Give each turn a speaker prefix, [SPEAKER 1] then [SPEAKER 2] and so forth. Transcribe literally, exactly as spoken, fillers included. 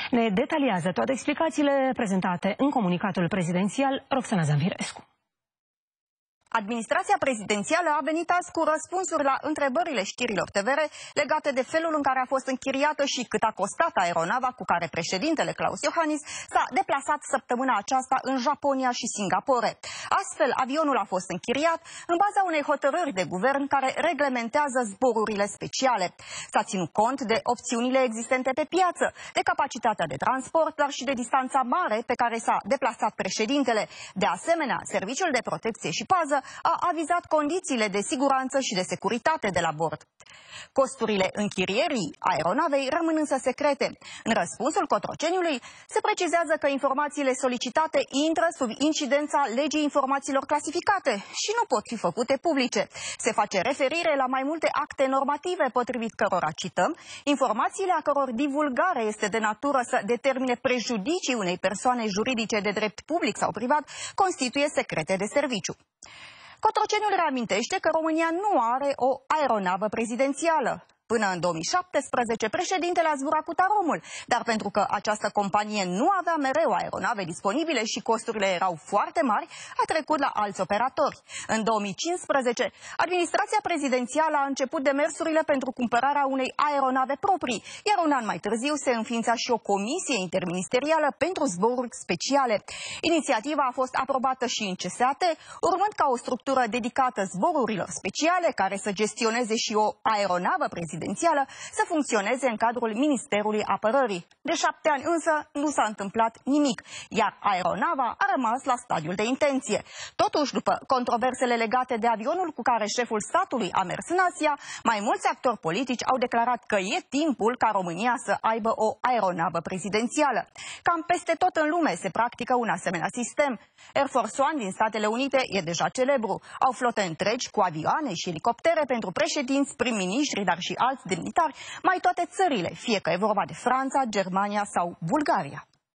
[SPEAKER 1] Ne detaliază toate explicațiile prezentate în comunicatul prezidențial Roxana Zanfirescu.
[SPEAKER 2] Administrația prezidențială a venit azi cu răspunsuri la întrebările știrilor T V R legate de felul în care a fost închiriată și cât a costat aeronava cu care președintele Klaus Iohannis s-a deplasat săptămâna aceasta în Japonia și Singapore. Astfel, avionul a fost închiriat în baza unei hotărâri de guvern care reglementează zborurile speciale. S-a ținut cont de opțiunile existente pe piață, de capacitatea de transport, dar și de distanța mare pe care s-a deplasat președintele. De asemenea, Serviciul de Protecție și Pază a avizat condițiile de siguranță și de securitate de la bord. Costurile închirierii aeronavei rămân însă secrete. În răspunsul Cotroceniului se precizează că informațiile solicitate intră sub incidența legii informațiilor clasificate și nu pot fi făcute publice. Se face referire la mai multe acte normative potrivit cărora, cităm, informațiile a căror divulgare este de natură să determine prejudicii unei persoane juridice de drept public sau privat, constituie secrete de serviciu. Cotroceniul reamintește că România nu are o aeronavă prezidențială. Până în două mii șaptesprezece, președintele a zburat cu Taromul, dar pentru că această companie nu avea mereu aeronave disponibile și costurile erau foarte mari, a trecut la alți operatori. În două mii cincisprezece, administrația prezidențială a început demersurile pentru cumpărarea unei aeronave proprii, iar un an mai târziu se înființa și o comisie interministerială pentru zboruri speciale. Inițiativa a fost aprobată și în C S A T, urmând ca o structură dedicată zborurilor speciale, care să gestioneze și o aeronavă prezidențială, să funcționeze în cadrul Ministerului Apărării. De șapte ani însă nu s-a întâmplat nimic, iar aeronava a rămas la stadiul de intenție. Totuși, după controversele legate de avionul cu care șeful statului a mers în Asia, mai mulți actori politici au declarat că e timpul ca România să aibă o aeronavă prezidențială. Cam peste tot în lume se practică un asemenea sistem. Air Force One din Statele Unite e deja celebru. Au flote întregi cu avioane și elicoptere pentru președinți, prim-ministri, dar și alți demnitari, mai toate țările, fie că e vorba de Franța, Germania sau Bulgaria.